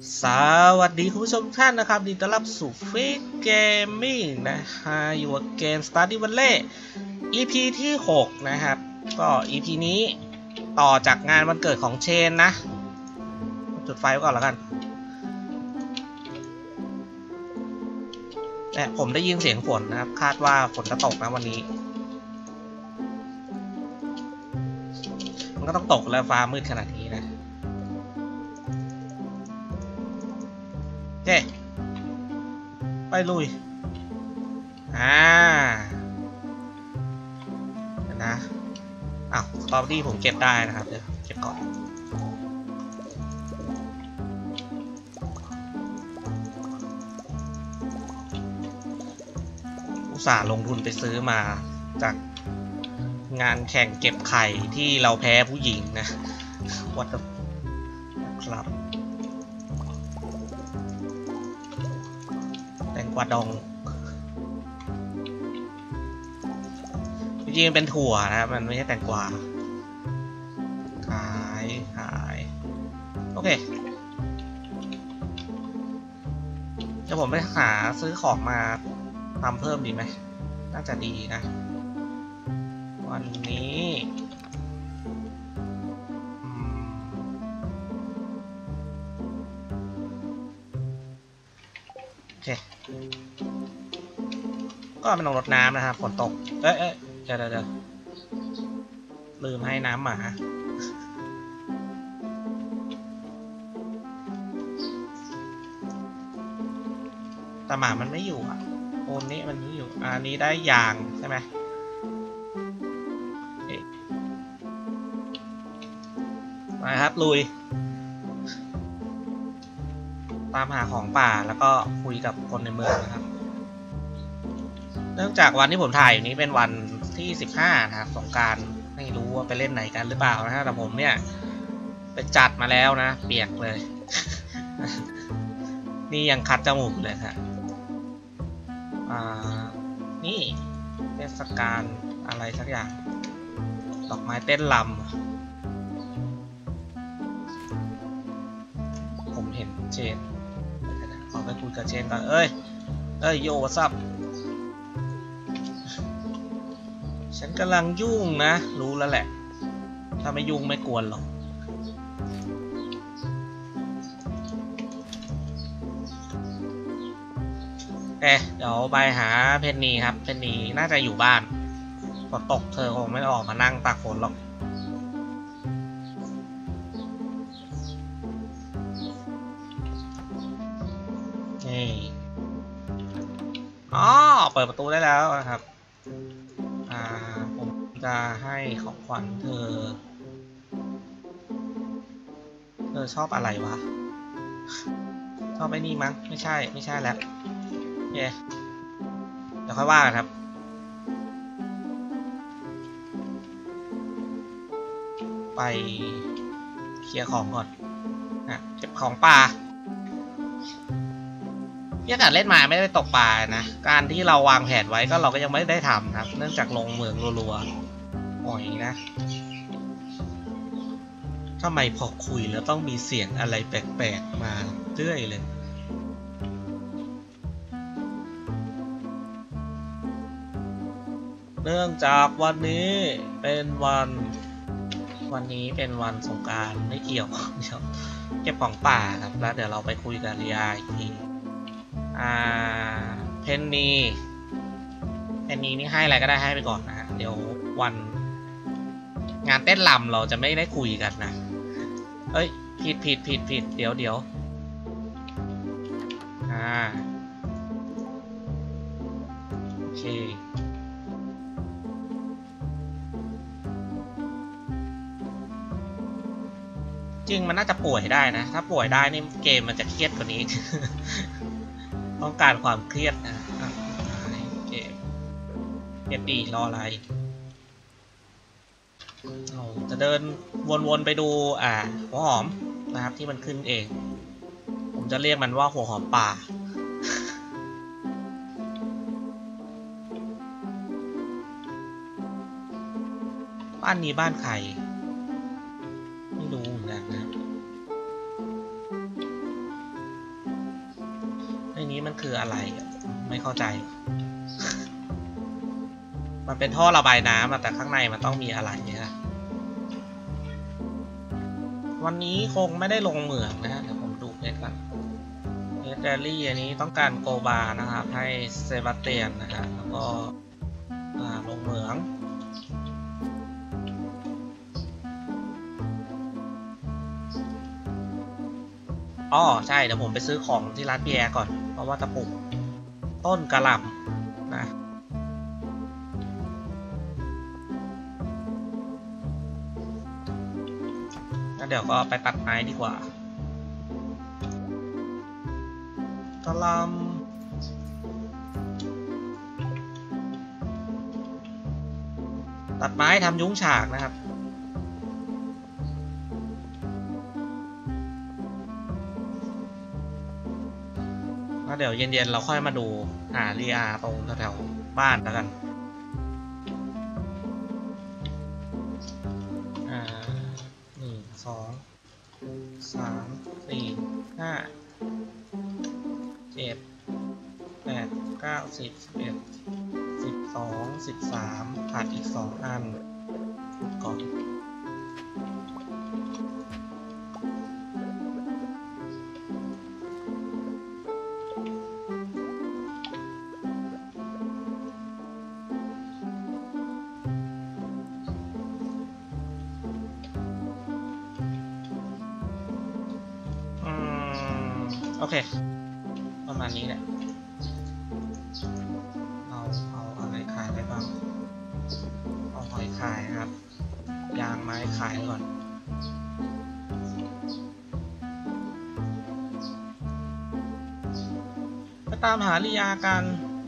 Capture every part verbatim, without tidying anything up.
สวัสดีคุณผู้ชมทุกท่านนะครับดีต้อนรับสู่ฟิกเกมมิ่งนะฮะอยู่กับเกม Stardew Valley อี พี ที่หกนะครับก็ อี พี นี้ต่อจากงานวันเกิดของเชนนะจุดไฟไว้ก่อนแล้วกันแต่ผมได้ยินเสียงฝนนะครับคาดว่าฝนจะตกนะวันนี้มันก็ต้องตกแล้วฟ้ามืดขนาดนี้นะเฮ้ไปลุยอ่าเดี๋ยวนะอ้าวสตรอเบอรี่ผมเก็บได้นะครับเดี๋ยวเก็บก่อนอุตส่าห์ลงทุนไปซื้อมาจากงานแข่งเก็บไข่ที่เราแพ้ผู้หญิงนะวัดครับแตงกวาดองจริงๆเป็นถั่วนะครับมันไม่ใช่แตงกวาขายขายโอเคเดี๋ยวผมไปหาซื้อของมาทำเพิ่มดีไหมน่าจะดีนะวันนี้โอเคก็เป็นลงรดน้ำนะครับฝนตกเอ๊ะเอ๊ะเดี๋ยวเดี๋ยวลืมให้น้ำหมาแต่หมามันไม่อยู่อ่ะโอนนี้มันไม่อยู่อันนี้ได้ยางใช่ไหมมาครับลุยตามหาของป่าแล้วก็คุยกับคนในเมืองนะครับเนื่องจากวันที่ผมถ่ายอยู่นี้เป็นวันที่สิบห้านะครับสงกรานต์ไม่รู้ว่าไปเล่นไหนกันหรือเปล่านะฮะแต่ผมเนี่ยไปจัดมาแล้วนะเปียกเลย นี่ยังคัดจมูกเลยฮะอ่านี่เทศกาลอะไรสักอย่างดอกไม้เต้นรำผมเห็นเชนขอไปคุยกับเชนก่อนเอ้ยเอ้ยโยวัซับฉันกำลังยุ่งนะรู้แล้วแหละถ้าไม่ยุ่งไม่กวนหรอกเอ๊ะเดี๋ยวไปหาเพนนีครับเพนนีน่าจะอยู่บ้านฝนตกเธอคงไม่ออกมานั่งตากฝนหรอกนี่อ๋อเปิดประตูได้แล้วนะครับอ่าผมจะให้ของขวัญเธอเธอชอบอะไรวะชอบไอ้นี่มั้งไม่ใช่ไม่ใช่แล้วเย้เดี๋ยวค่อยว่ากันครับไปเคลียร์ของก่อนนะเก็บของป่าที่อากาศเล่นมาไม่ได้ตกปลานะการที่เราวางแผนไว้ก็เราก็ยังไม่ได้ทำครับเนื่องจากลงเมืองรัวๆหอยนะทำไมพอคุยแล้วต้องมีเสียงอะไรแปลกๆมาเรื่อยเลยเนื่องจากวันนี้เป็นวันวันนี้เป็นวันสงกรานต์ไม่เกี่ยวเดี๋ยวเก็บของป่าครับแล้วเดี๋ยวเราไปคุยกับเรียอีกทีอ่าเพนนีเพนนีนี่ให้อะไรก็ได้ให้ไปก่อนนะเดี๋ยววันงานเต้นรำเราจะไม่ได้คุยกันนะเอ้ยผิดผิดผิดผิดเดี๋ยวเดี๋ยวอ่าโอเคจริงมันน่าจะป่วยได้นะถ้าป่วยได้นี่เกมมันจะเครียดกว่านี้ ต้องการความเครียดนะเกมเกมดีรออะไรเราจะเดินวนๆไปดูอ่าหัวหอมนะครับที่มันขึ้นเองผมจะเรียกมันว่าหัวหอมป่าบ้านนี้บ้านใครไม่รู้เหมือนกันนะนี้มันคืออะไรไม่เข้าใจ มันเป็นท่อระบายน้ำแต่ข้างในมันต้องมีอะไรเนี่ยวันนี้คงไม่ได้ลงเหมืองนะฮะเดี๋ยวผมดูเพจก่อนเพจเดลี่อันนี้ต้องการโกบานะครับให้เซบาสเตียนนะฮะแล้วก็ลงเหมืองอ๋อใช่เดี๋ยวผมไปซื้อของที่ร้านพี่แอร์ก่อนเพราะว่าจะปลูกต้นกระหล่ำนะแล้วเดี๋ยวก็ไปตัดไม้ดีกว่ากระหล่ำตัดไม้ทำยุ้งฉากนะครับแล้วเดี๋ยวเย็นๆเราค่อยมาดูหาเรียตรงแถวๆบ้านแล้วกันอ่าหนึ่งสองสามสี่ห้าเจ็ดแปดเก้าสิบสิบเอ็ดสิบสองสิบสามขาดอีกสองอันก่อนโอเคประมาณนี้แหละเราเอาอะไรขายได้บ้างเอาหอยขายครับยางไม้ขายก่อนไปตามหาลียากัน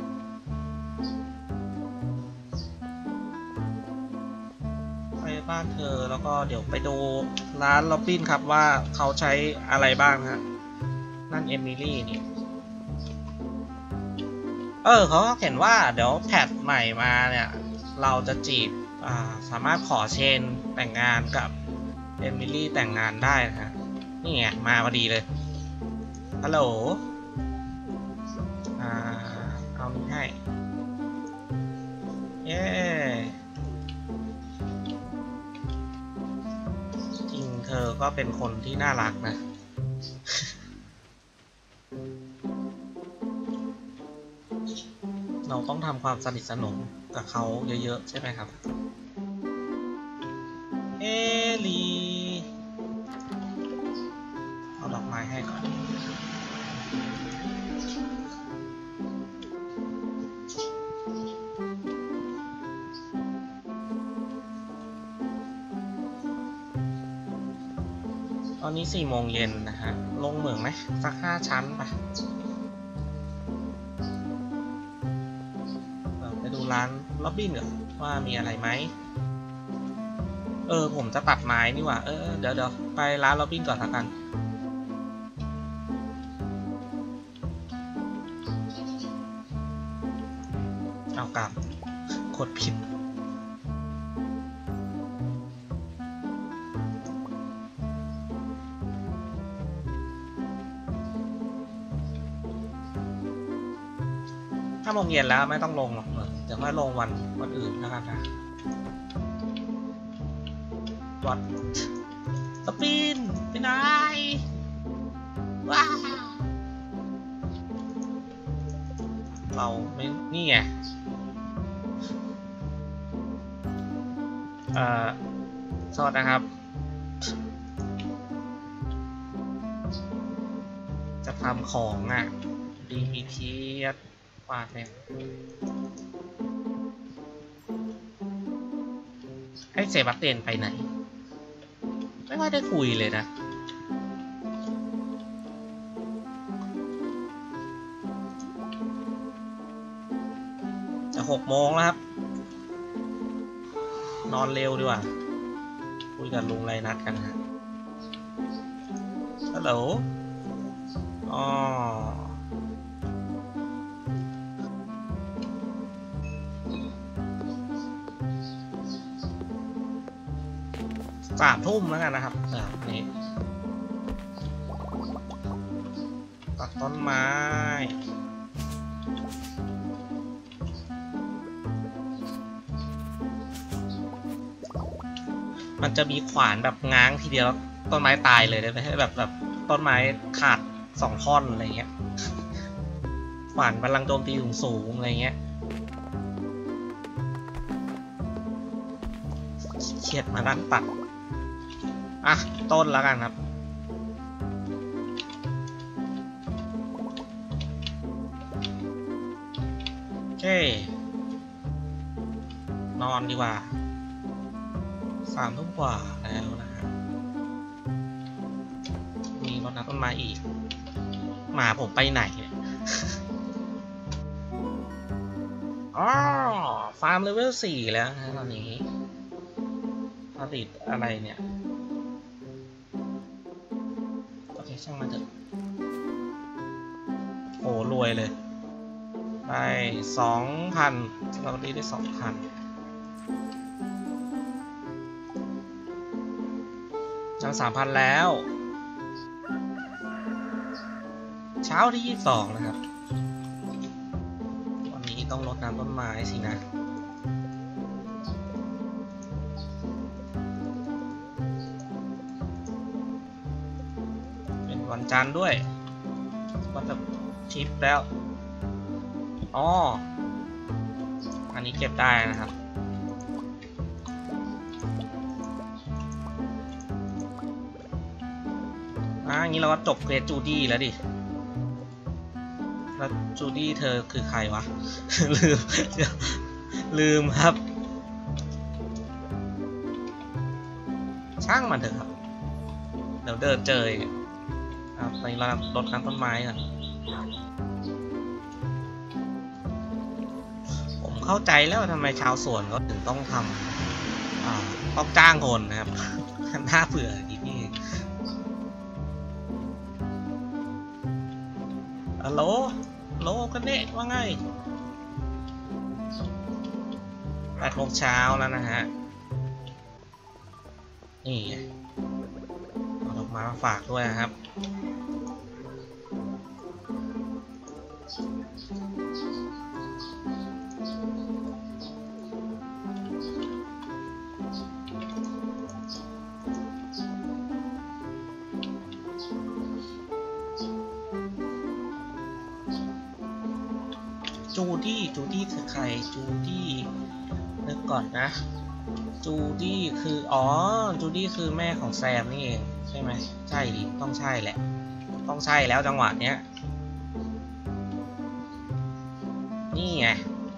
ไปบ้านเธอแล้วก็เดี๋ยวไปดูร้านล็อบบิ้นครับว่าเขาใช้อะไรบ้างฮะนั่นเอมิลี่นี่เออเขาเขียนว่าเดี๋ยวแพทใหม่มาเนี่ยเราจะจีบอ่าสามารถขอเชนแต่งงานกับเอมิลี่แต่งงานได้นะฮะนี่ไงมาพอดีเลยฮัลโหลอ่าเอานี้ให้เย้จริงเธอก็เป็นคนที่น่ารักนะเราต้องทำความสนิทสนมกับเขาเยอะๆใช่ไหมครับเอลีเอาดอกไม้ให้ก่อนตอนนี้สี่โมงเย็นนะฮะลงเหมืองไหมสักห้าชั้นไปดูร้านล็อบบี้เหรอว่ามีอะไรไหมเออผมจะตัดไม้นี่หว่าเออเดี๋ยวเดี๋ยวไปร้านล็อบบี้ก่อนละกันเอากลับกดผิดถ้าโมงเย็นแล้วไม่ต้องลงหรอกเดี๋ยวค่อยลงวันวันอื่นนะครับนะวัดสปินไปไหนว้าเราไม่นี่ไงเอ่อโทษนะครับจะทำของอ่ะดีมีเทียดวาดเนี่ยให้เซบาสเตียนไปไหนไม่ว่าได้คุยเลยนะจะหกโมงแล้วครับนอนเร็วดีกว่าคุยกับลุงไรนัดกันฮะฮัลโหลอ๋อสามทุ่มแล้วกันนะครับแบบนี้ตัดต้นไม้มันจะมีขวานแบบง้างทีเดียวแล้วต้นไม้ตายเลยได้ไหมแบบแบบต้นไม้ขาดสองท่อนอะไรเงี้ยขวานพลังโจมตีสูงๆอะไรเงี้ยเฉียดมานั่งตัดอ่ะต้นแล้วกันครับโอเคนอนดีกว่าสามทุ่มกว่าแล้วนะครับมีรถน้ำต้นไม้อีกหมาผมไปไหนเนี่ยอ๋อฟาร์มเลเวลสี่แล้วนะตอนนี้ผลิตอะไรเนี่ยโอเคช่างมันเถอะโอ้รวยเลยได้สองพันเราได้ได้สองพันจังสามพันแล้วเช้าที่ยี่สิบสองนะครับวันนี้ต้องรดน้ำต้นไม้สินะเป็นวันจันทร์ด้วยก็จะชิปแล้วอ๋ออันนี้เก็บได้นะครับอ่างี้เราก็จบเควสจูดี้แล้วดิแล้วจูดี้เธอคือใครวะ ลืมลืมครับช่างมันเถอะครับเดี๋ยวเดินเจอครับตอนนี้เราลดน้ำต้นไม้กันผมเข้าใจแล้วทำไมชาวสวนเขาถึงต้องทำอ่าต้องจ้างคนนะครับน่าเบื่ออีกนี่ฮัลโหลฮัลโหลกันเน่ว่าไงแปดโมงเช้าแล้วนะฮะนี่เอาดอกไม้มาฝากด้วยนะครับจูดี้จูดี้คือใครจูดี้นึกก่อนนะจูดี้คืออ๋อจูดี้คือแม่ของแซมนี่เองใช่ไหมใช่ดิต้องใช่แหละต้องใช่แล้วจังหวะเนี้ยนี่ไง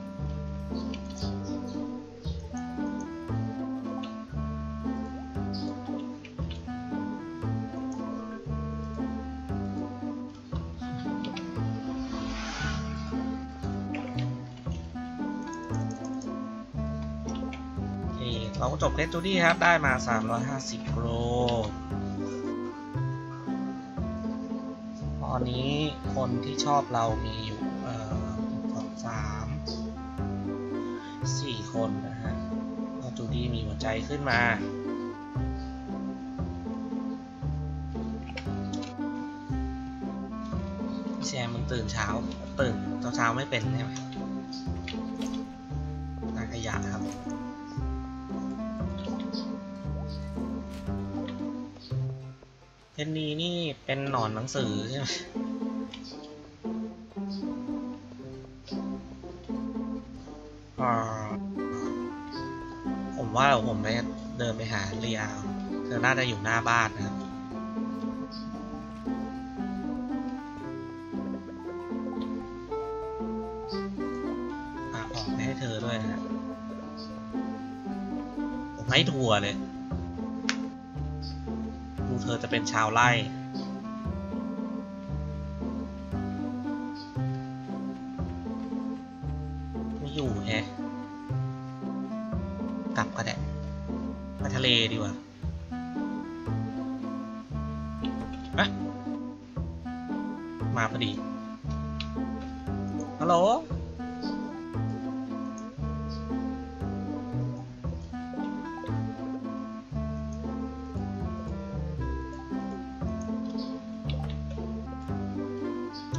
เราก็จบเควสจูดี้ครับได้มาสามร้อยห้าสิบโลตอนนี้คนที่ชอบเรามีอยู่เอ่อสองสามสี่คนนะฮะจูดี้มีหัวใจขึ้นมาแชร์มึงตื่นเช้าตื่นตอนเช้าไม่เป็นใช่ไหมน่าขยะครับเพนนีนี่เป็นหนอนหนังสือใช่ไหมผมว่าผมไปเดินไปหาเรียเธอน่าจะอยู่หน้าบ้านนะครับอ่ะออกไปให้เธอด้วยนะผมให้ทัวร์เลยดูเธอจะเป็นชาวไร่ไม่อยู่แฮะกลับก็ได้ไปทะเลดีกว่าอะมาพอดีฮัลโหล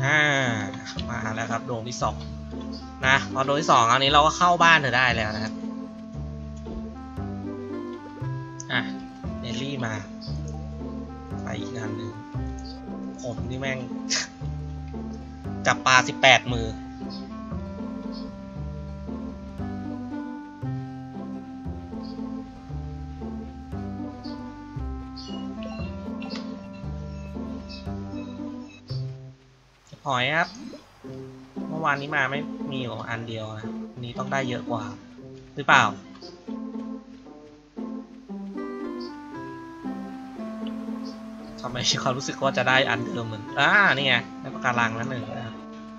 อ่ามาแล้วครับดวงที่สองนะพอดวงที่สองอันนี้เราก็เข้าบ้านเธอได้แล้วนะครับอ่ะเนลลี่มาไปอีกอันหนึ่งผมนี่แม่งจับปลาสิบแปดมือหอยครับเมื่อวานนี้มาไม่มีอยู่อันเดียวนะวันนี้ต้องได้เยอะกว่าหรือเปล่าทำไมมีความรู้สึกว่าจะได้อันเดิมเหมือนอ่านี่ไงได้ปะการังแล้วหนึ่งนะครับ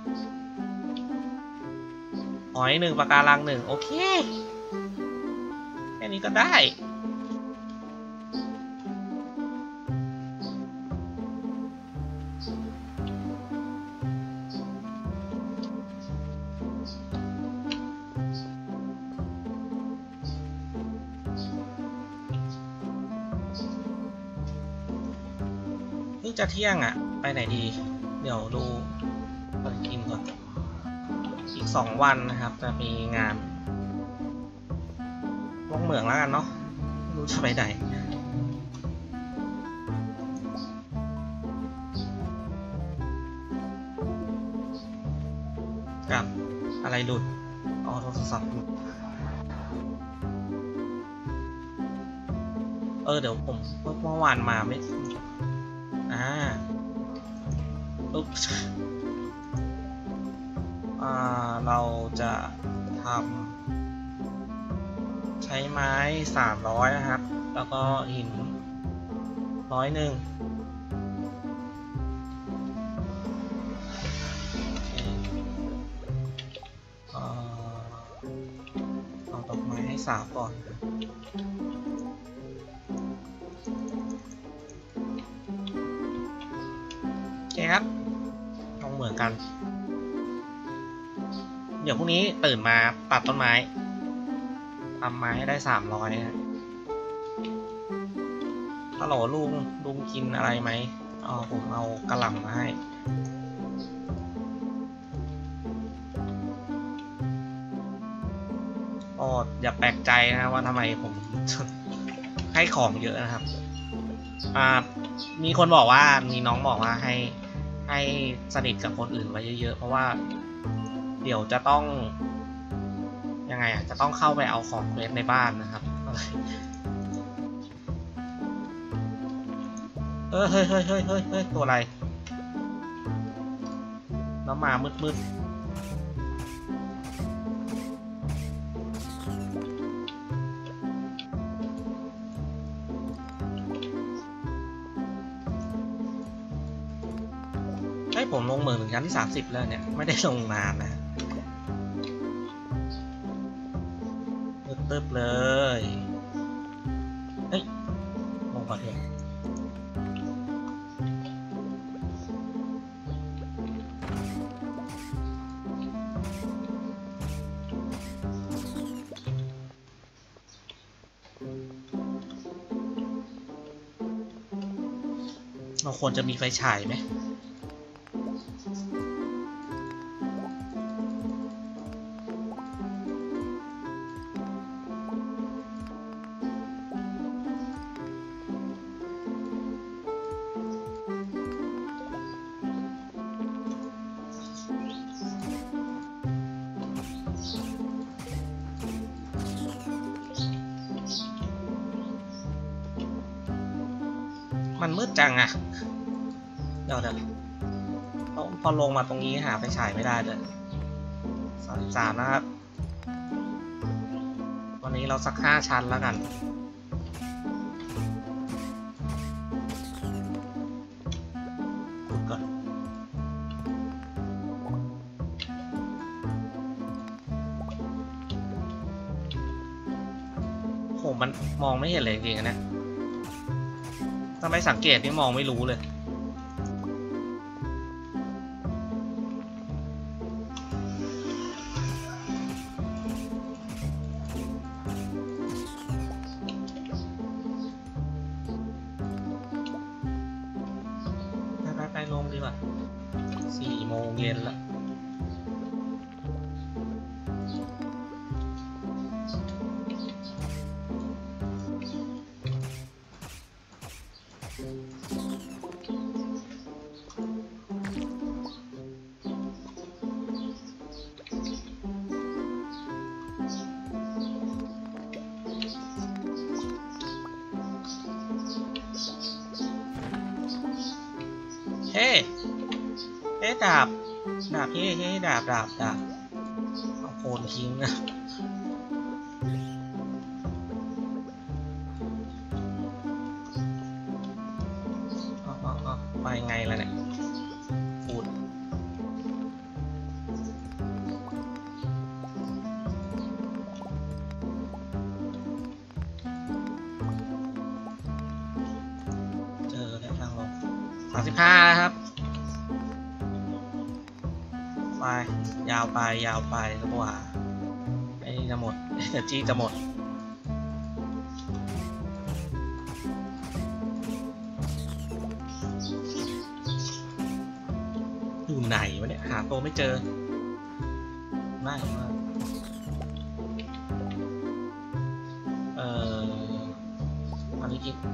หอยหนึ่งปะการังหนึ่งโอเคแค่นี้ก็ได้นี่จะเที่ยงอ่ะไปไหนดีเดี๋ยวดูไปกินก่อนอีกสองวันนะครับจะมีงานล่องเหมืองแล้วกันเนาะไม่รู้จะไปไหนกับอะไรหลุดอ๋อโทรศัพท์หลุดเออเดี๋ยวผมเมื่อวานมาไม่อ่าอุ๊บอ่าเราจะทำใช้ไม้สามร้อยนะครับแล้วก็หินร้อยหนึ่งเอาดอกไม้ให้สามก่อนโอเคครับลองเหมือนกันเดี๋ยวพรุ่งนี้ตื่นมาตัดต้นไม้ทำไม้ให้ได้สามร้อยนะฮัลโหลลุงลุงกินอะไรไหมอ๋อผมเอากระหล่ำมาให้อ๋ออย่าแปลกใจนะว่าทำไมผมให้ของเยอะนะครับอ่ามีคนบอกว่ามีน้องบอกว่าให้ให้สนิทกับคนอื่นไว้เยอะๆเพราะว่าเดี๋ยวจะต้องยังไงอ่ะจะต้องเข้าไปเอาของเควสในบ้านนะครับเออเฮ้ยเฮ้ยเฮ้ยเฮ้ยเฮ้ยตัวอะไรแล้วมามืดมืดให้ผมลงเหมืองถึงชั้นที่สามสิบแล้วเนี่ยไม่ได้ลงนานนะมืดตึ๊บเลยเฮ้ยลงก่อนเถอะเราควรจะมีไฟฉายไหมมันมืดจังอะเดี๋ยวเดี๋ยวพอลงมาตรงนี้หาไฟฉายไม่ได้เลยสามสิบสามนะครับวันนี้เราสักห้าชั้นแล้วกันก่อนโหมันมองไม่เห็นเลยจริงๆนะถ้าไม่สังเกตนี่มองไม่รู้เลยไปไปลงดีกว่าสี่โมงเย็นแล้วเฮ้เฮ้ดาบดาบเฮ้เฮ้ดาบดาบดาบเอาโคนทิ้งนะเอาเอาเอาไปไงล่ะเนี่ยฟูดเจอแล้วทางลงสามสิบห้าครับ ไปยาวไปยาวไปแล้วกว่าไอ้จะหมดเอเนอร์จีจะหมดอยู่ไหนวะเนี่ยหาตัวไม่เจอไม่มากเอ่ออันนี้กิน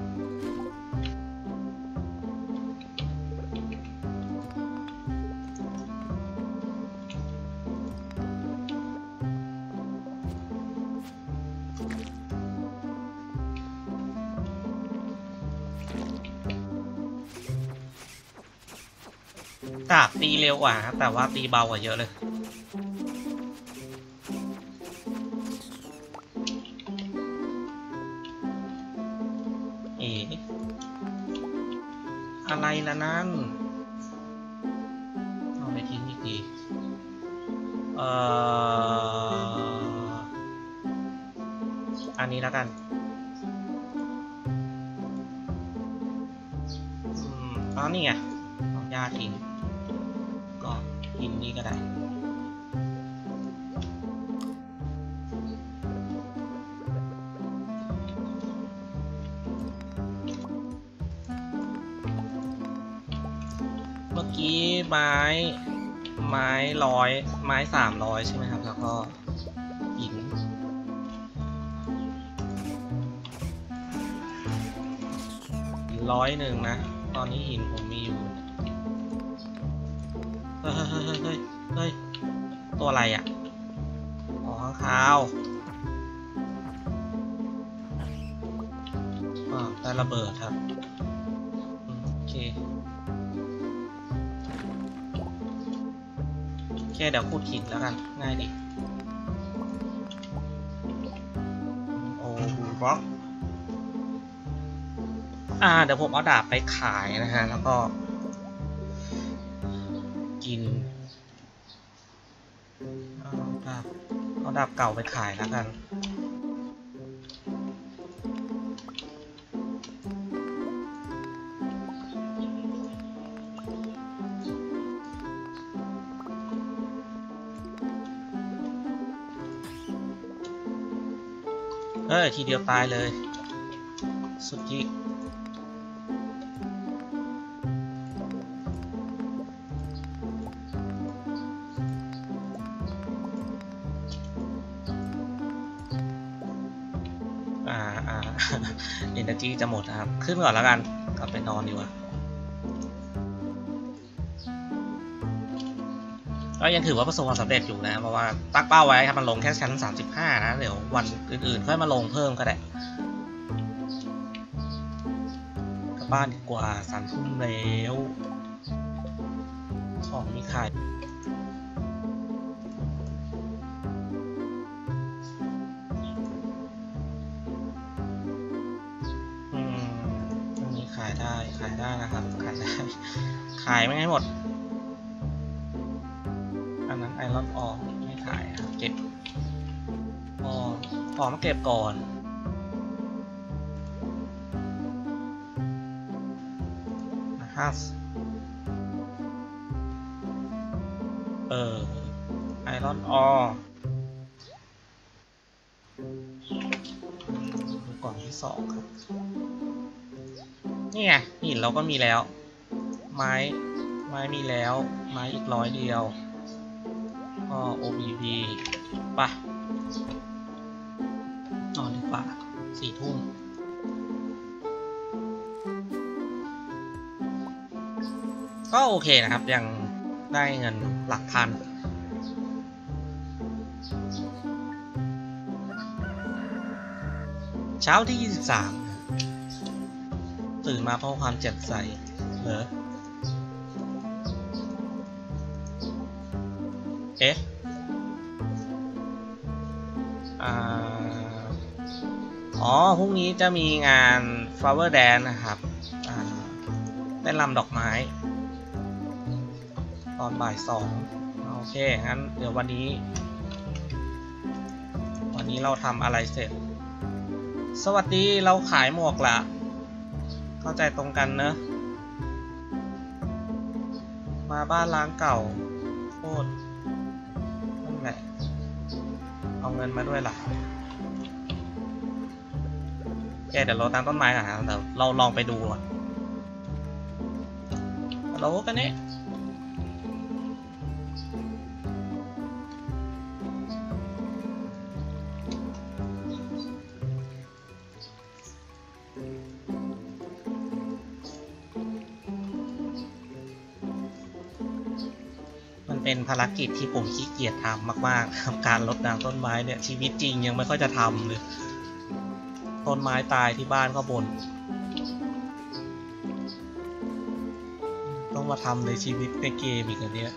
ดาบตีเร็วกว่าครับแต่ว่าตีเบากว่าเยอะเลยเอ๋อะไรล่ะนั่นเอาไปทิ้งอีกทีเอ่ออันนี้แล้วกันอืมอ๋อนี่ไงเอาหญ้าทิ้งก็กินนี่ก็ได้เมื่อกี้ไม้ไม้ร้อยไม้สามร้อยใช่ไหมครับแล้วก็หินหินร้อยหนึ่งนะตอนนี้หินผมมีอยู่เฮ้ยเฮ้ยเฮ้ยเฮ้ยตัวอะไรอ่ะอ๋อข้างคาวอ่าได้ระเบิดครับโอเคโอเคเดี๋ยวขุดหินแล้วกันง่ายดีโอ้บูบล็อกอ่าเดี๋ยวผมเอาดาบไปขายนะฮะแล้วก็กินเอาดาบเอาดาบเก่าไปขายแล้วกันเอ้ยทีเดียวตายเลยสุดที่อ่าอ่าเอเนอร์จีจะหมดนะครับขึ้นก่อนแล้วกันกลับไปนอนดีกว่าก็ยังถือว่าประสบความสำเร็จอยู่นะเพราะว่าตั้งเป้าไว้ครับมันลงแค่ชั้นสามสิบห้านะเดี๋ยววันอื่นๆค่อยมาลงเพิ่มก็ได้กลับบ้านดีกว่าสามทุ่มแล้วของมีขายอืมตรงนี้ขายได้ขายได้นะครับขายได้ขายไม่ให้หมดอันนั้นไอรอนออไม่ขายครับเก็บอ๋อขอมาเก็บก่อนนะครับเออไอรอนออกล่องที่สองครับนี่ไงหินเราก็มีแล้วไม้ไม้มีแล้วไม้อีกร้อยเดียวก็ โอ บี พี ป่ะนอนดีกว่าสี่ทุ่มก็โอเคนะครับยังได้เงินหลักพันเช้าที่ยี่สิบสามตื่นมาเพราะความแจ่มใสเหรอเอ๊ะอ่าอ๋อพรุ่งนี้จะมีงาน Flower Dance นะครับอ่าเต้นรำดอกไม้ตอนบ่ายสองโอเคงั้นเดี๋ยววันนี้วันนี้เราทำอะไรเสร็จสวัสดีเราขายหมวกละเข้าใจตรงกันเนอะมาบ้านล้างเก่าโคตรนั่นแหละเอาเงินมาด้วยล่ะแกเดี๋ยวเราตั้งต้นไม้ก่อนนะเดี๋ยวเราลองไปดูก่อนฮัลโหลกันนี่เป็นภารกิจที่ผมขี้เกียจทำมากๆครับการรดน้ำต้นไม้เนี่ยชีวิตจริงยังไม่ค่อยจะทำเลยต้นไม้ตายที่บ้านก็บ่นต้องมาทำในชีวิตในเกมอีกอันเนี้ย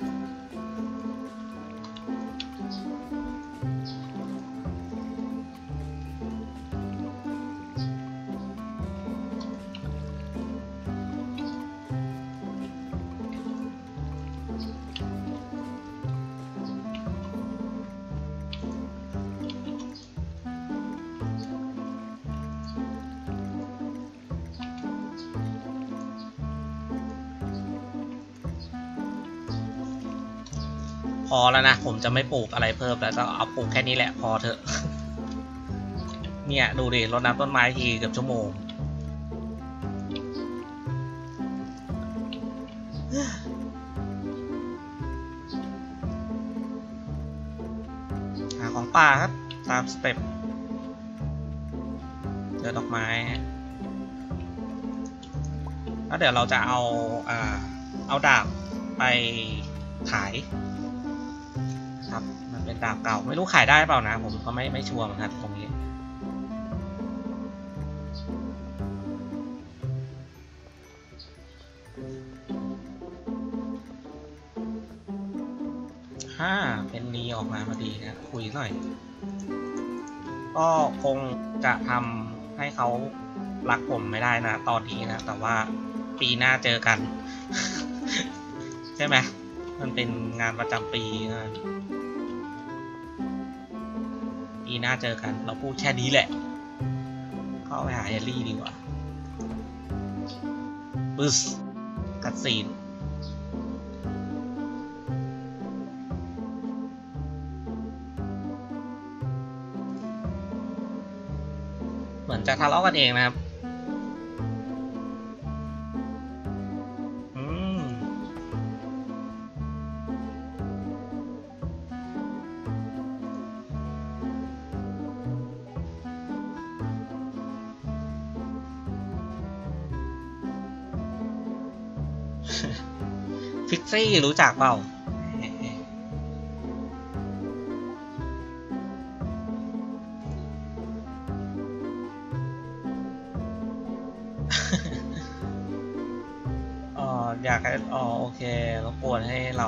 พอแล้วนะผมจะไม่ปลูกอะไรเพิ่มแล้วจะเอาปลูกแค่นี้แหละพอเถอะเนี่ยดูดิรดน้ำต้นไม้ทีเกือบชั่วโมงหาของป่าครับตามสเต็ปเจอดอกไม้แล้วเดี๋ยวเราจะเอาอ่าเอาดาบไปขายครับมันเป็นดาบเก่าไม่รู้ขายได้เปล่านะผมก็ไม่ไม่ชัวร์เหมือนกันตรงนี้ฮ่าเป็นนีออกมาพอดีนะคุยหน่อยก็คงจะทำให้เขารักผมไม่ได้นะตอนนี้นะแต่ว่าปีหน้าเจอกัน ใช่ไหมมันเป็นงานประจำปีนะปีหน้าเจอกันเราพูดแค่นี้แหละเข้าไปหาเฮลลี่ดีกว่าบึ้สกัดซีนเหมือนจะทะเลาะกันเองนะครับอืม ฟิกซี่รู้จักเปล่าอ๋ออยากให้อ๋อโอเครบกวนให้เรา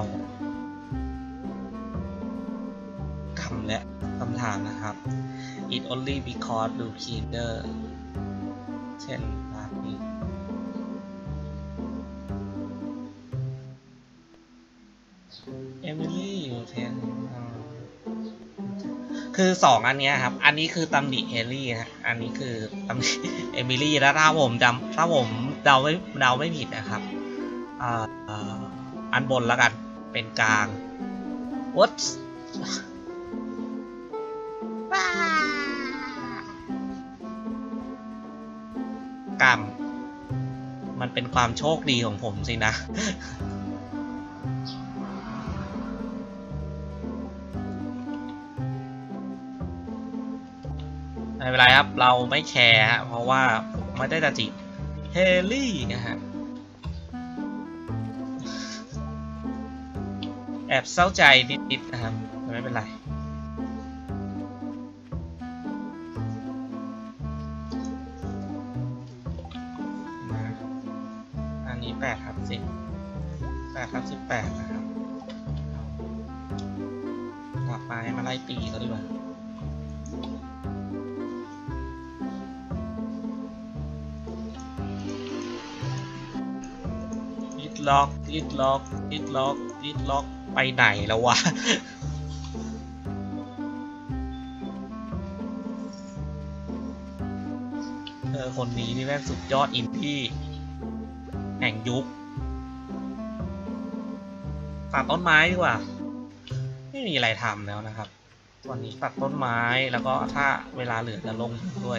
ทำและคำถามนะครับ it only because do killer เช่นแบบนี้เอมิลี่อยู่เทนคือสองอันนี้ครับอันนี้คือตำหนิเฮลลี่นะอันนี้คือตำหนิเอมิลี่แล้วถ้าผมจำถ้าผมเดาไม่เดาไม่ผิดนะครับอ่าอันบนแล้วกันเป็นกลาง what กรรมมันเป็นความโชคดีของผมสินะไม่เป็นไรครับเราไม่แคร์ฮะเพราะว่าผมไม่ได้จะจีบเฮลี่นะฮะแอบเศร้าใจนิดๆนะครับไม่เป็นไรนะอันนี้แปดครับสิบแปดครับสิบแปดนะครับดอกไม้มาไล่ตีเขาดีกว่าอิดล็อกอิดล็อกอิดล็อกอิดล็อกไปไหนแล้ววะเออคนนี้นี่แม่งสุดยอดอินดี้แห่งยุคตัดต้นไม้ดีกว่าไม่มีอะไรทำแล้วนะครับวันนี้ตัดต้นไม้แล้วก็ถ้าเวลาเหลือจะลงด้วย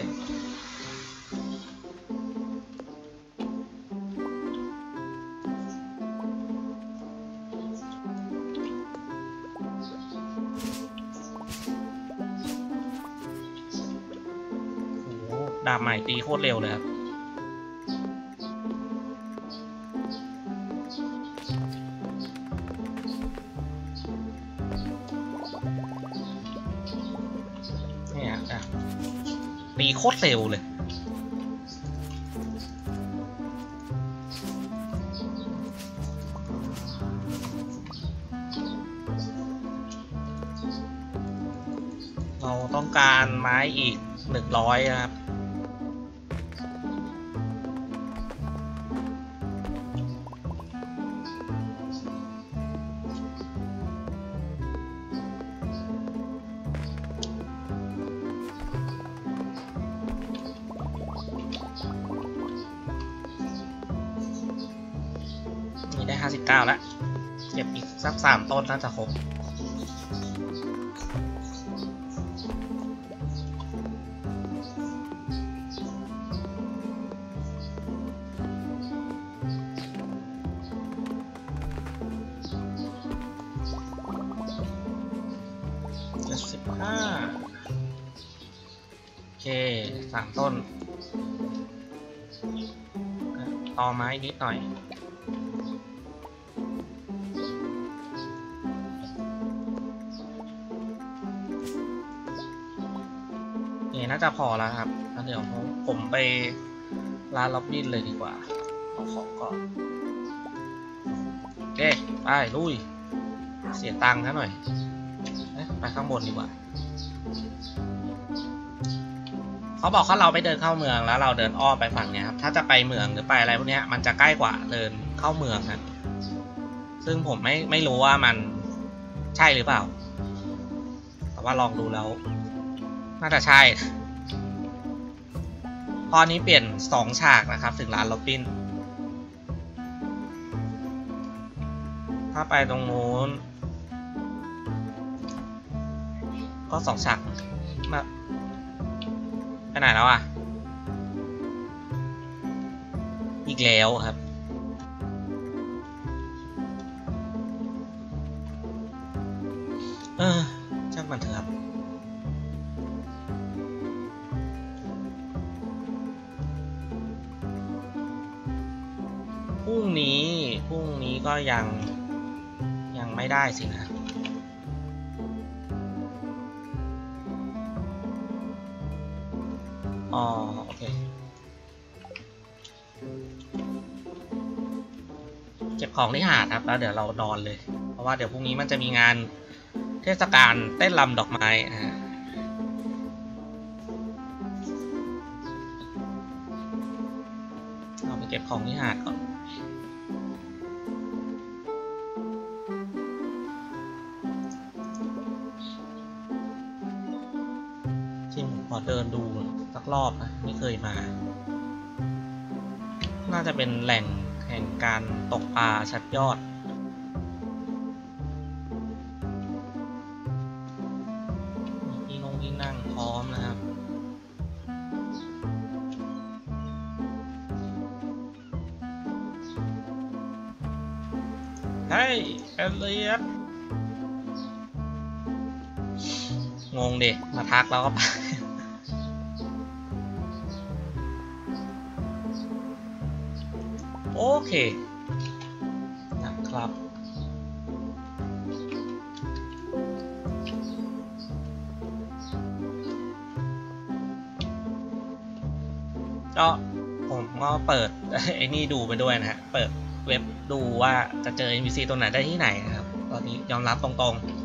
ดาบใหม่ตีโคตรเร็วเลยครับเนี่ยอ่ะตีโคตรเร็วเลยเราต้องการไม้อีกหนึ่งร้อยนะครับนี่ได้ห้าสิบเก้าแล้วเก็บอีกสักสามต้นน่าจะครบเจ็ดสิบห้าโอเคสามต้นต่อไม้นิดหน่อยนี่น่าจะพอแล้วครับแล้วเดี๋ยวผมไปร้านล็อบบี้เลยดีกว่าเอาของก่อนโอเคไปลุยเสียตังค์ซะหน่อยไปข้างบนดีกว่าเขาบอกว่าเราไปเดินเข้าเมืองแล้วเราเดินอ้อมไปฝั่งเนี้ยครับถ้าจะไปเมืองหรือไปอะไรพวกนี้มันจะใกล้กว่าเดินเข้าเมืองนะซึ่งผมไม่ไม่รู้ว่ามันใช่หรือเปล่าแต่ว่าลองดูแล้วน่าจะใช่พอนี้เปลี่ยนสองฉากนะครับถึงร้านล็อบบี้ถ้าไปตรงนู้นก็สองฉากมาไปไหนแล้วอ่ะอีกแล้วครับเออช่างมันเถอะครับพรุ่งนี้พรุ่งนี้ก็ยังยังไม่ได้สินะอ๋อโอเคเก็บของที่หาดครับแล้วเดี๋ยวเรานอนเลยเพราะว่าเดี๋ยวพรุ่งนี้มันจะมีงานเทศกาลเต้นรำดอกไม้ฮะเอาไปเก็บของที่หาดก่อนจริงผมขอเดินดูสักรอบนะไม่เคยมาน่าจะเป็นแหล่งแห่งการตกปลาชั้นยอดที่นงที่นั่งพร้อมนะครับเฮ้ยเอเลียสงงดิมาทักแล้วก็ไปโอเคนะครับก็ผมก็เปิดไอ้นี่ดูไปด้วยนะฮะเปิดเว็บดูว่าจะเจอ เอ็น พี ซี ตัวไหนได้ที่ไหนนะครับตอนนี้ยอมรับตรงๆ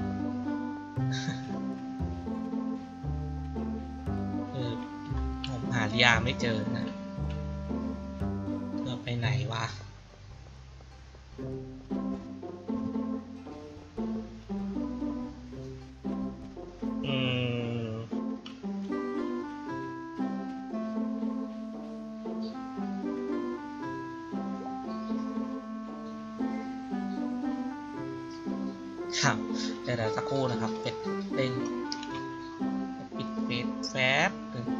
คือผมหาเรียไม่เจอนะเธอไปไหนวะอืมครับเดี๋ยวสักครู่นะครับเป็ดเด้งปิดเฟซแฟบหนึ่ง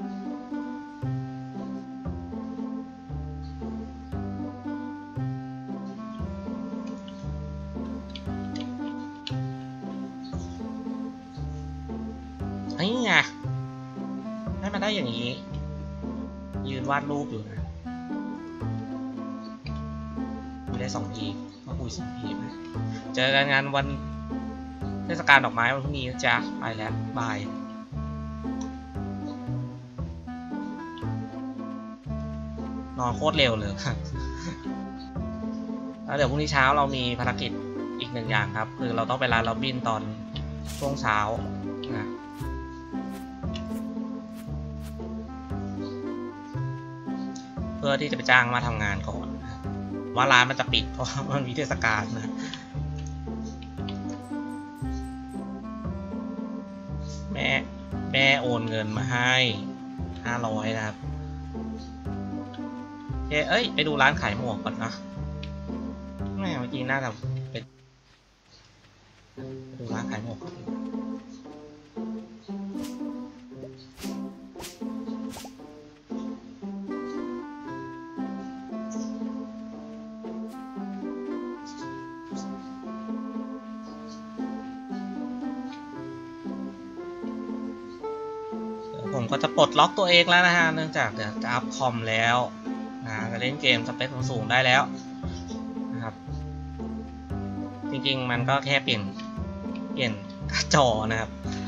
ไอ้ไงให้มันได้อย่างนี้ยืนวาดรูปอยู่นะคุยได้สองทีก็คุยสองทีนะเจอกันงานวันเทศกาลดอกไม้วันพรุ่งนี้นะจ๊ะไปแล้วบายนอนโคตรเร็วเลยแล้วเดี๋ยวพรุ่งนี้เช้าเรามีภารกิจอีกหนึ่งอย่างครับคือเราต้องไปร้านล็อบบินตอนช่วงเช้านะเพื่อที่จะไปจ้างมาทำงานก่อนว่าร้านมันจะปิดเพราะมันมีเทศกาลนะแม่แม่โอนเงินมาให้ห้าร้อยนะครับเอ้เอ้ยไปดูร้านขายหมวกก่อนนะแม่เมื่อกี้น่าจะไปดูร้านขายหมวกก่อนผมก็จะปลดล็อกตัวเองแล้วนะฮะเนื่องจากเดี๋ยวจะอัพคอมแล้วนะจะเล่นเกมสเปคสูงได้แล้วนะครับจริงๆมันก็แค่เปลี่ยนเปลี่ยนการ์ดจอนะครับ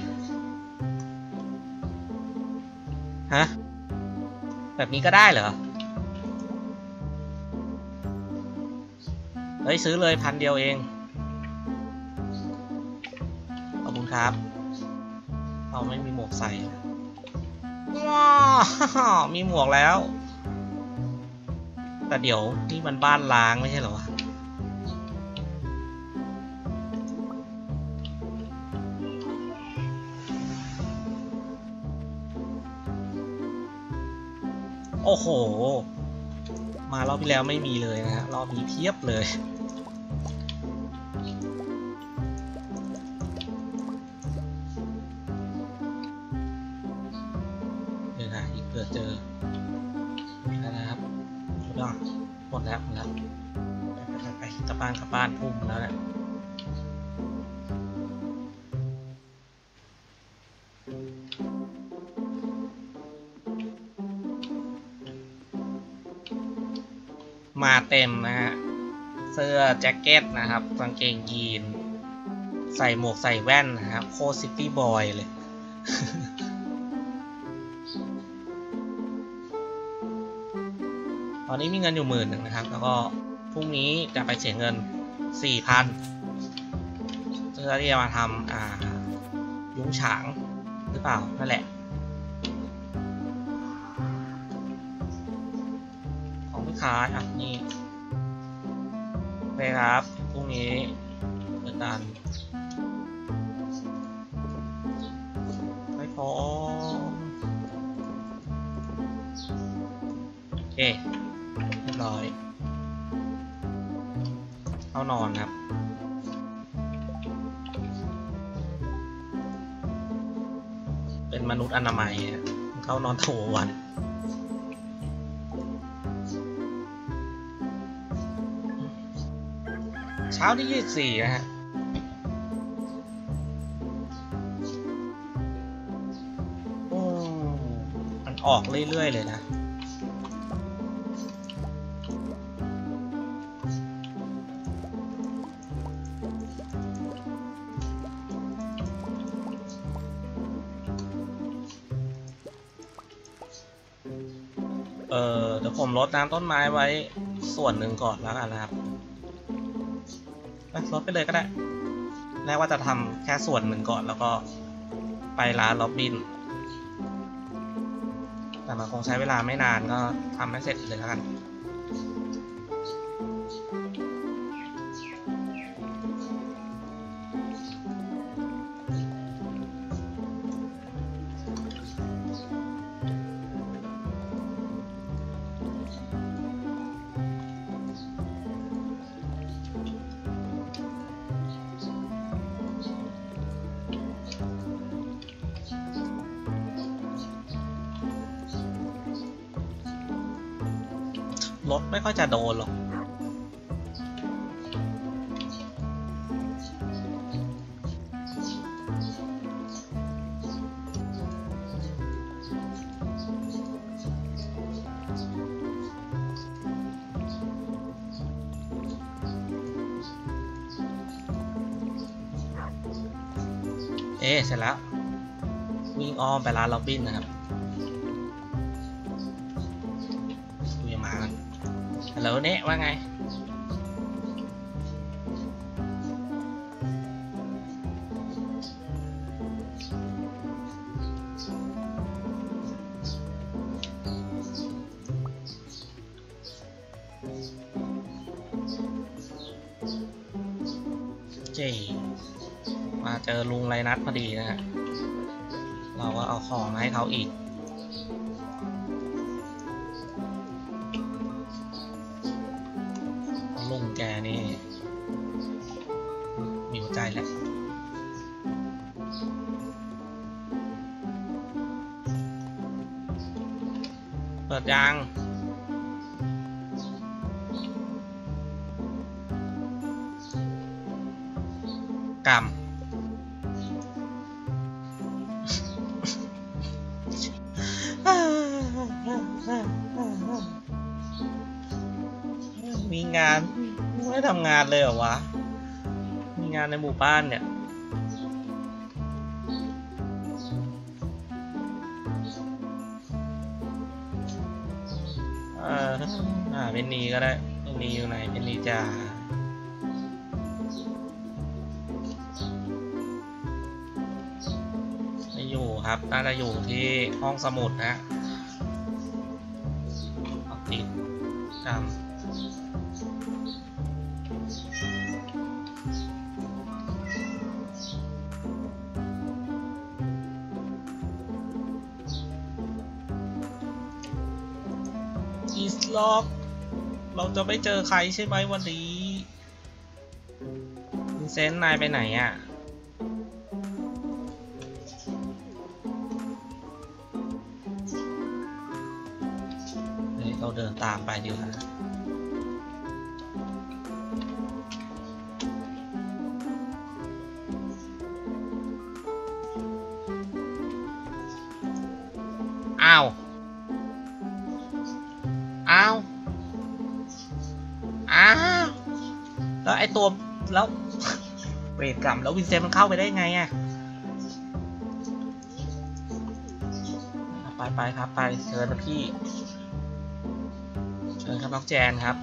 ฮะแบบนี้ก็ได้เหรอเฮ้ยซื้อเลยพันเดียวเองขอบคุณครับเราไม่มีหมวกใส่ว้าวมีหมวกแล้วแต่เดี๋ยวนี่มันบ้านล้างไม่ใช่เหรอวะโอ้โหมารอบที่แล้วไม่มีเลยนะฮะรอบนี้เพียบเลยเดี๋ยวนะอีกเผื่อเจอนะครับหมดแล้วหมดแล้วหมดแล้วไปไปกลับบ้านกลับบ้านพุ่มแล้วเนี่ยมาเต็มนะฮะเสื้อแจ็คเก็ตนะครับกางเกงยีนใส่หมวกใส่แว่นนะครับโคซิตี้บอยเลย ตอนนี้มีเงินอยู่หมื่นหนึ่งนะครับแล้วก็พรุ่งนี้จะไปเสียเงินสี่พันเพื่อที่จะมาทำอ่ายุ้งฉางหรือเปล่านั่นแหละของลูกค้าอ่ะนี่เลยครับพรุ่งนี้เปิดการไม่พอโอเคเรียบร้อยเข้านอนครับเป็นมนุษย์อนามัยเข้านอนทั้งวันเช้าที่ยี่สิบสี่นะฮะโอ้มันออกเรื่อยๆเลยนะเออเดี๋ยวผมรดน้ำต้นไม้ไว้ส่วนหนึ่งก่อนแล้วกันนะครับรดไปเลยก็ได้แรกว่าจะทำแค่ส่วนหนึ่งก่อนแล้วก็ไปร้านล็อบบินแต่มันคงใช้เวลาไม่นานก็ทำให้เสร็จเลยแล้วกันรถไม่ค่อยจะโดนหรอกเอ๊ะเสร็จแล้ววิ่งอ้อมไปร้านล็อบบินนะครับคุยมากันฮัลโหลเนะว่าไงเจมาเจอลุงไรนัดพอดีนะฮะเราก็เอาของให้เขาอีกลุงแกนี่มีหัวใจแหละเปิดยังกำมีงานไม่ทำงานเลยเหรอวะมีงานในหมู่บ้านเนี่ยอ่าอ่าเป็นนีก็ได้เป็นนีอยู่ไหนเป็นนีจ่าไม่อยู่ครับน่าจะอยู่ที่ห้องสมุดนะติดจำอีสล็อกเราจะไม่เจอใครใช่ไหมวันนี้วินเซนต์นายไปไหนอ่ะเฮ้ยเราเดินตามไปดีกว่าอ้าวอ้าวอ้าวแล้วไอตัวแล้วเวรกรรมแล้ววินเซนต์มันเข้าไปได้ไงอ่ะไปไปครับไปเชิญนะพี่เชิญครับน้องแจนครับ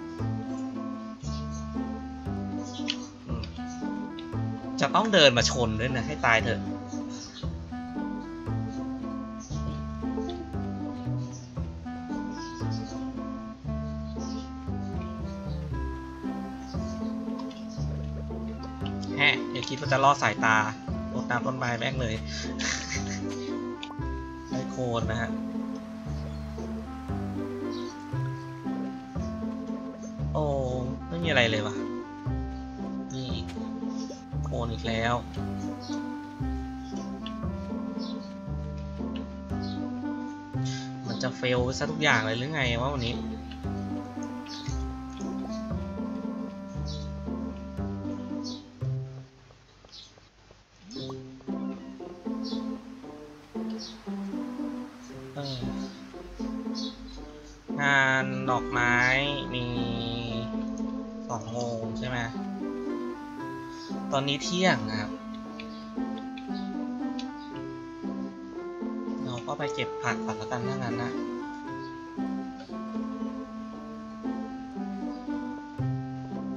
จะต้องเดินมาชนด้วยนะให้ตายเถอะแฮะอย่าคิดว่าจะล่อสายตารดน้ำต้นไม้แม่งเลยไอโคนนะฮะโอ้ไม่มีอะไรเลยวะนี่โคนอีกแล้วมันจะเฟลซะทุกอย่างเลยหรือไงวะวันนี้งานดอกไม้มีสองโมงใช่ไหมตอนนี้เที่ยงครับเราก็ไปเก็บผักก่อนแล้วกันถ้างั้นนะ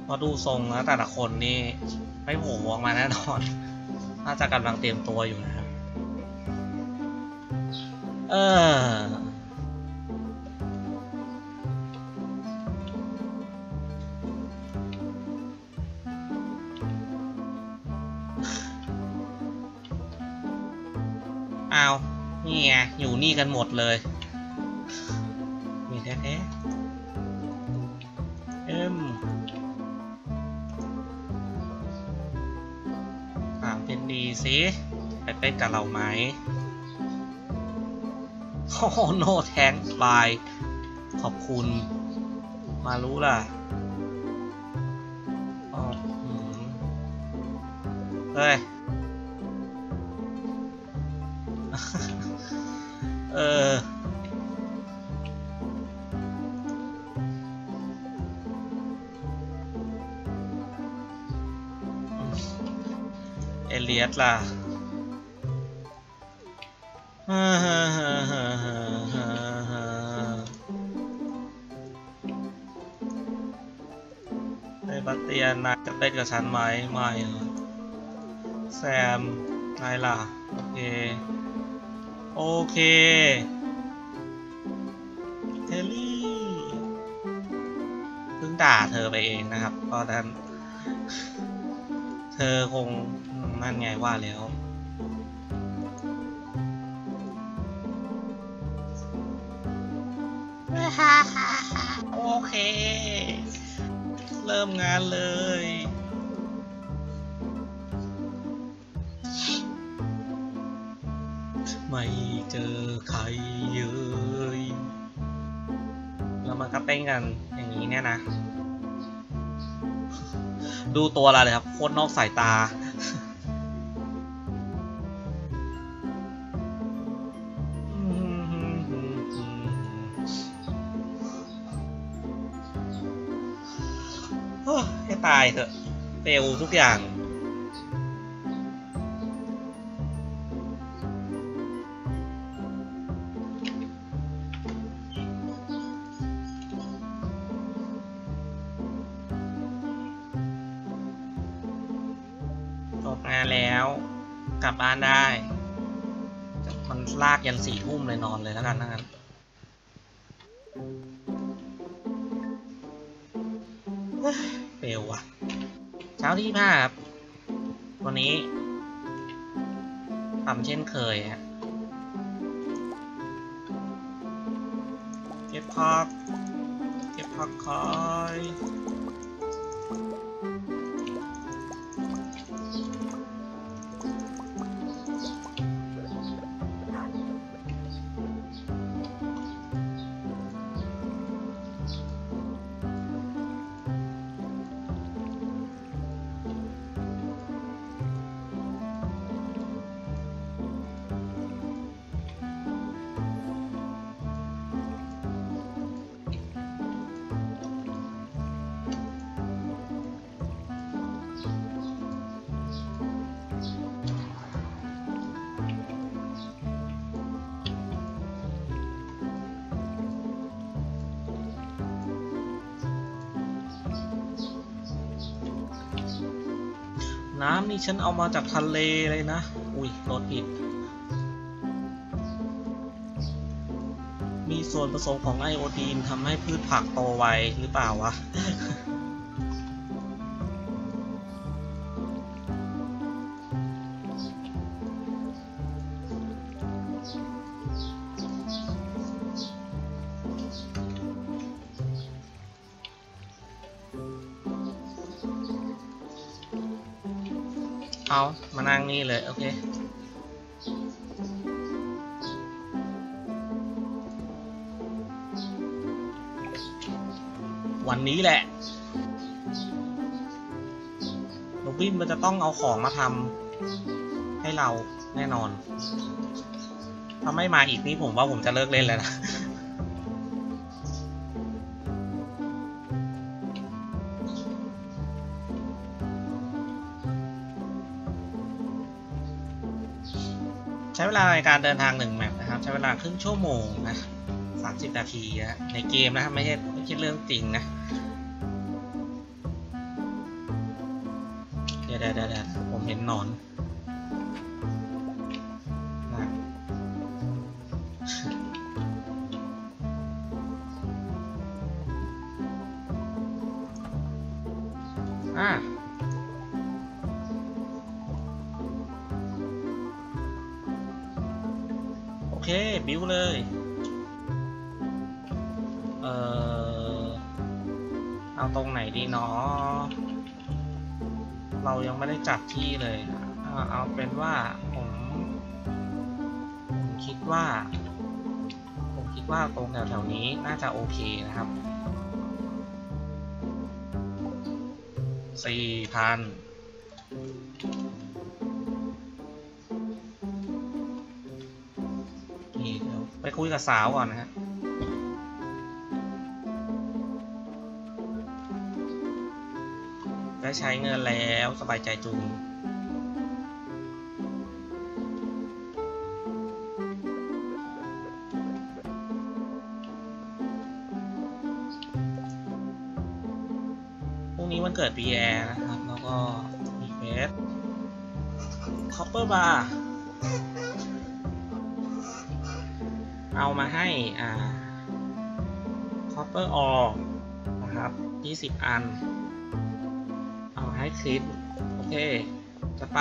พอดูทรงแล้วแต่ละคนนี่ไม่โผล่ออกมาแน่นอนน่าจะกำลังเตรียมตัวอยู่นะครับเออเอานี่ไงอยู่นี่กันหมดเลยมีแท้ๆเอ็มถามเป็นดีสิไปเป็นกับเราไหมโอ้โหโนแทงบายขอบคุณมารู้ล่ะอ๋อเฮ้ยเออเอเลียสล่ะไอ้บัตเตียนนายจะเต้นกับฉันไหมไม่เหรอแซมนายล่ะโอเคโอเคเทลลี่เพิ่งด่าเธอไปเองนะครับตอนนั้นเธอคงนั่นไงว่าแล้วโอเคเริ่มงานเลยไม่เจอใครเลยแล้วมันก็เต้นกันอย่างนี้เนี่ยนะดูตัวเราเลยครับโคตรนอกสายตาให้ตายเถอะเฟลทุกอย่างจบงานแล้วกลับบ้านได้มันลากยันสี่ทุ่มเลยนอนเลยแล้วกันทั้งนั้นเฟลว่ะเช้าที่ห้าครับวันนี้ทำเช่นเคยฮะเก็บพักเก็บพักคอยน้ำนี่ฉันเอามาจากทะเลเลยนะอุ้ยรถผิดมีส่วนผสมของไอโอดีนทำให้พืชผักโตไวหรือเปล่าวะ เอามานั่งนี่เลยโอเควันนี้แหละโรบินมันจะต้องเอาของมาทำให้เราแน่นอนถ้าไม่มาอีกนี่ผมว่าผมจะเลิกเล่นแล้วนะใช้เวลาในการเดินทางหนึ่งแมปนะครับใช้เวลาครึ่งชั่วโมงนะสามสิบนาทีนะในเกมนะครับไม่ใช่ไม่ใช่เรื่องจริงนะยวเดี๋ยวเดี๋ยวผมเห็นหนอนนะอ่ะโอเคบิวเลยเออเอาตรงไหนดีเนาะเรายังไม่ได้จัดที่เลยเอาเป็นว่าผมผมคิดว่าผมคิดว่าตรงแถวๆนี้น่าจะโอเคนะครับสี่พันนี่เดี๋ยวไปคุยกับสาวก่อนนะฮะได้ใช้เงินแล้วสบายใจจุงพรุ่งนี้วันเกิดปีแอร์นะครับแล้วก็มีเฟสคอปเปอร์บาร์เอามาให้อ่าคอปเปอร์ออนะครับยี่สิบอันเอาให้คลิปโอเคจะไป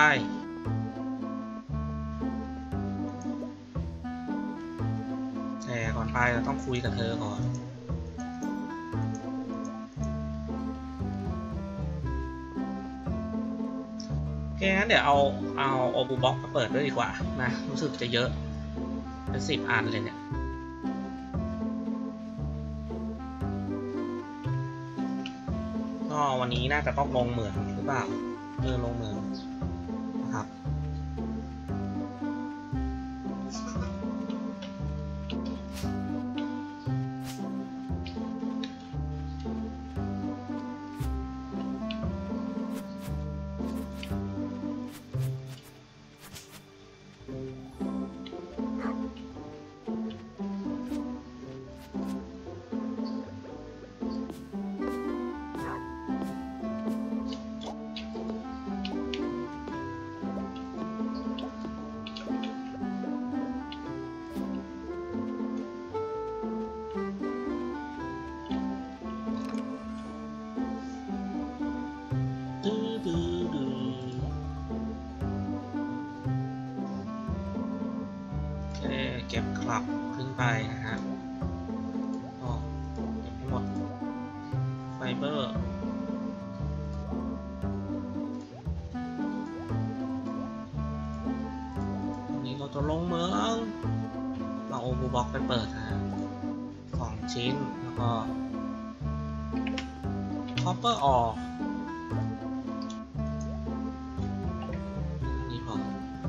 แต่ก่อนไปเราต้องคุยกับเธอก่อนโอเคงั้นเดี๋ยวเอาเอาโอบูบ็อกมาเปิดด้วยดีกว่านะรู้สึกจะเยอะเป็นสิบอันเลยเนี่ยก็วันนี้น่าจะต้องลงเหมืองหรือเปล่าเออลงเหมืองนะครับเก็บกลับขึ้นไปนะฮะก็เก็บให้หมดไฟเบอร์วันนี้เราจะลงเมืองเราโอบูบ็อกไปเปิดนะสองชิ้นแล้วก็คอปเปอร์ออกนี่พอ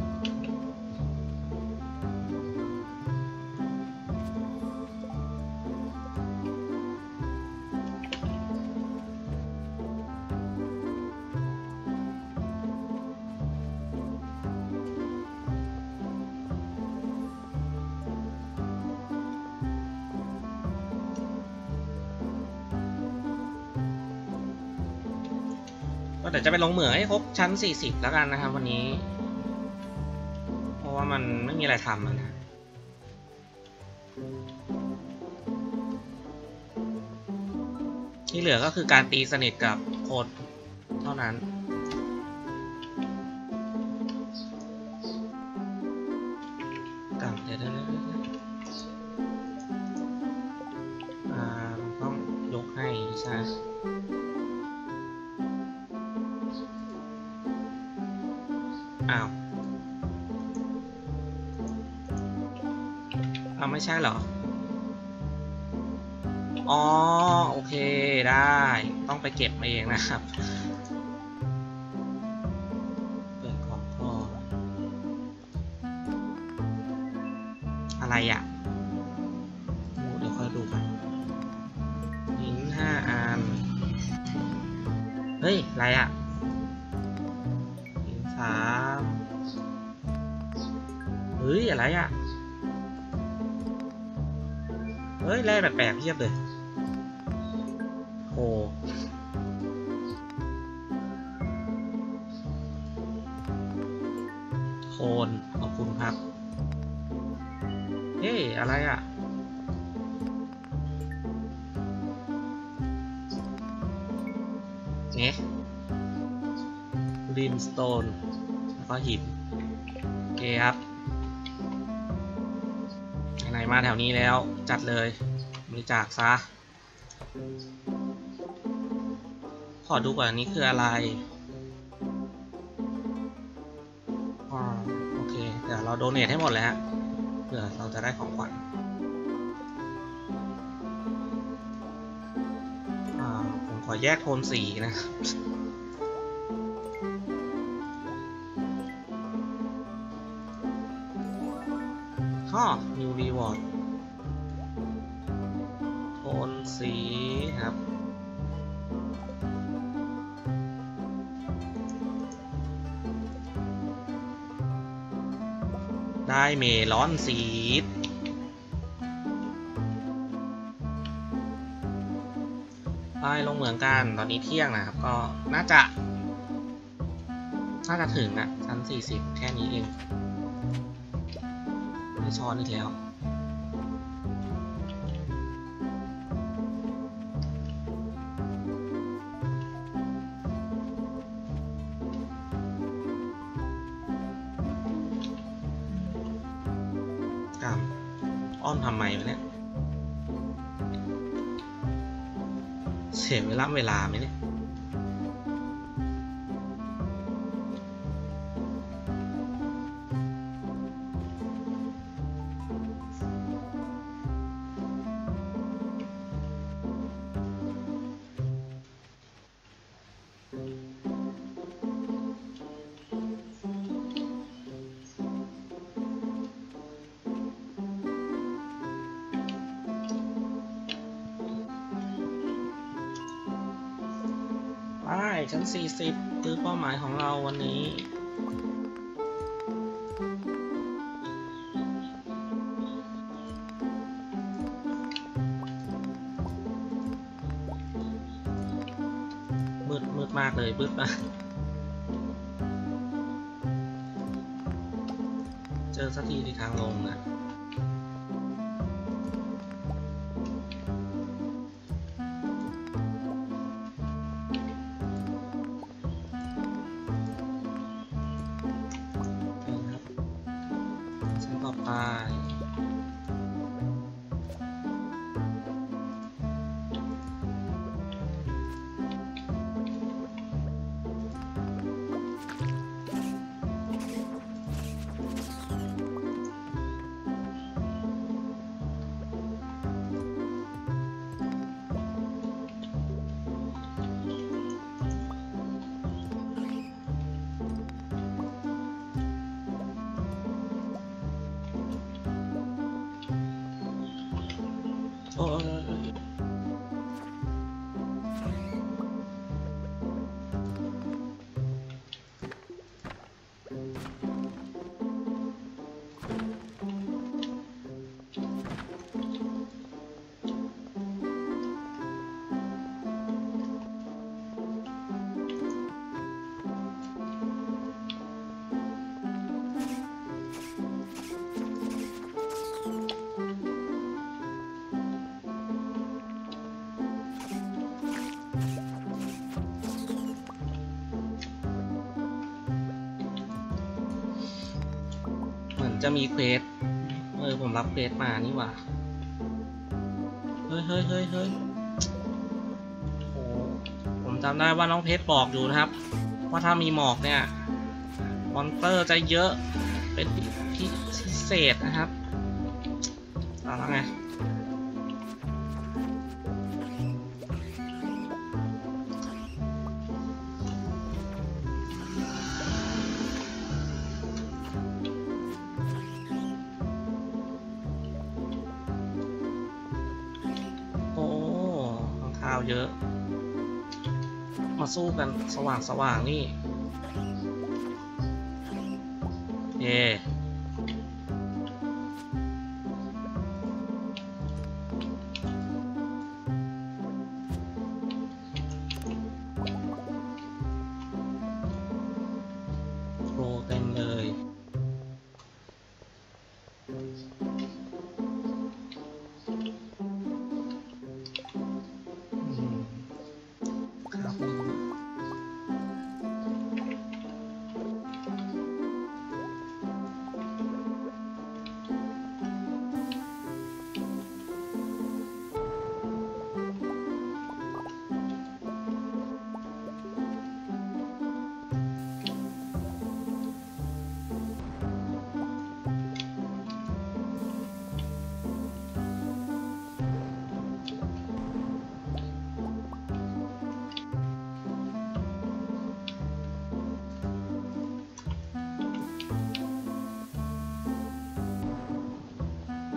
ก็เดี๋ยวจะไปลงเหมืองให้ครบชั้นสี่สิบแล้วกันนะครับวันนี้เพราะว่ามันไม่มีอะไรทำนะที่เหลือก็คือการตีสนิทกับโค้ดเท่านั้นกับเดี๋ยวอ่าต้องยกให้ใช่อ้าวอ้าวไม่ใช่เหรออ๋อโอเคได้ต้องไปเก็บมาเองนะครับเปิดของพ่ออะไรอ่ะเดี๋ยวค่อยดูกันหินห้าอันเฮ้ยอะไรอ่ะหินสามเฮ้ยอะไรอ่ะเฮ้ยแร่แปลกๆเทียบเลยโอ้โคนขอบคุณครับเฮ้ยอะไรอ่ะเนี่ยริมสโตนแล้วก็หินโอเคครับไหนมาแถวนี้แล้วจัดเลยบริจาคซะขอดูก่อนอันนี้คืออะไรอ๋อโอเคเดี๋ยวเราโดเนทให้หมดเลยฮะเผื่อเราจะได้ของขวัญอ่าผมขอแยกโทนสีนะข้อ New Reward โทนสีครับได้เมลอนซีดไปลงเหมืองกันตอนนี้เที่ยงนะครับก็น่าจะน่าจะถึงอะชั้นสี่สิบแค่นี้เองไม่ช้อนอีกแล้วกรรมอ้อมทำไมวะเนี่ยเสียเวลาเวลาไหมเนี่ยไปชั้นสี่สิบคือเป้าหมายของเราวันนี้มืดมืดมากเลยมืดมากเจอสักทีที่ทางลงนะต่อไปโอ้เหมือนจะมีเควสเออผมรับเควสมานี่หว่าเฮ้ยเฮ้ยเฮ้ยเฮ้ยโอ้ผมจำได้ว่าน้องเพชรบอกอยู่นะครับว่าถ้ามีหมอกเนี่ยมอนเตอร์จะเยอะเป็นพิเศษนะครับเอาละไงเยอะมาสู้กันสว่างสว่างนี่เย่โปรเต็มเลย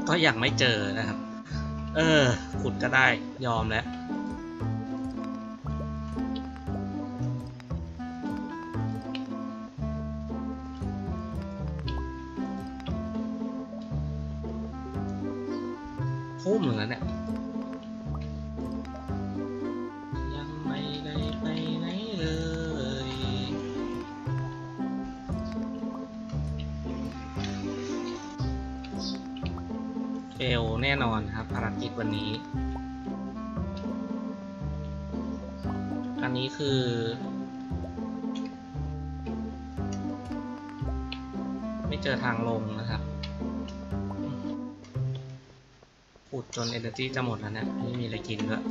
ก็ยังไม่เจอนะครับเออขุดก็ได้ยอมแล้วทุ่มหนึ่งแล้วเนี่ยยังไม่ได้ไปไหนเลยเฟลแน่นอนครับภารกิจวันนี้อันนี้คือไม่เจอทางลงนะครับขุดจน energy จะหมดแล้วเนี่ยไม่มีอะไรกินด้วย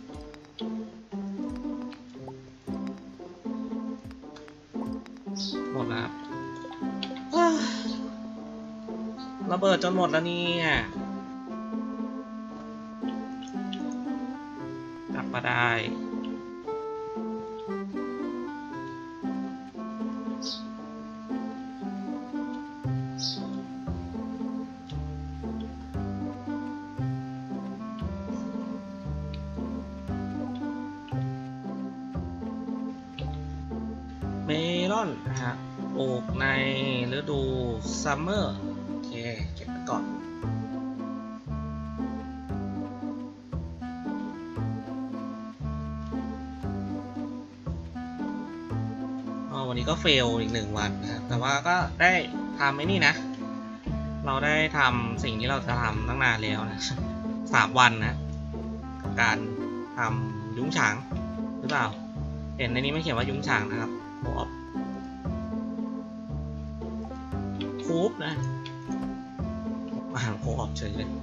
หมดแล้วระเบิดจนหมดแล้วนี่กลับมาได้เมลอนนะฮะปลูกในฤดูซัมเมอร์โอเคเก็บไปก่อนวันนี้ก็เฟลอีกหนึ่งวันนะครับแต่ว่าก็ได้ทำไอ้นี่นะเราได้ทำสิ่งที่เราจะทำตั้งนานแล้วนะสามวันนะกับการทำยุ้งฉางหรือเปล่าเห็นในนี้ไม่เขียนว่ายุ้งฉางนะครับโคออฟคูปนะอาหารโคออฟเฉยเลย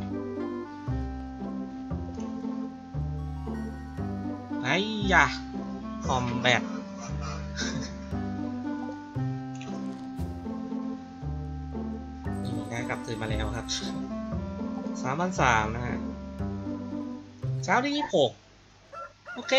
ไอ้ยะคอมแบทนี่ได้กลับคืนมาแล้วครับสามพันสามนะฮะเช้าที่ยี่สิบหกโอเค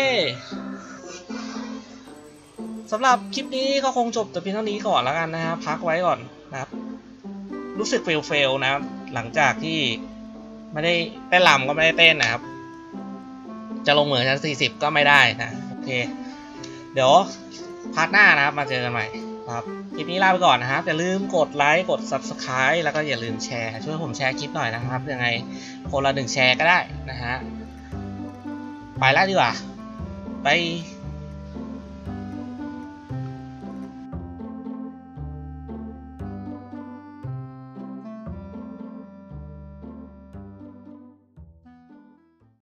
สำหรับคลิปนี้ก็คงจบแต่เพียงเท่านี้ก่อนแล้วกันนะครับพักไว้ก่อนนะครับรู้สึกเฟลเฟลนะครับหลังจากที่ไม่ได้เต้นรำก็ไม่ได้เต้นนะครับจะลงเหมือนชั้นสี่สิบก็ไม่ได้นะโอเคเดี๋ยวพาร์ทหน้านะครับมาเจอกันใหม่ครับคลิปนี้ลาไปก่อนนะครับอย่าลืมกดไลค์กด ซับสไครบ์ แล้วก็อย่าลืมแชร์ช่วยผมแชร์คลิปหน่อยนะครับยังไงคนละหนึ่งแชร์ก็ได้นะฮะไปแล้วดีกว่าไป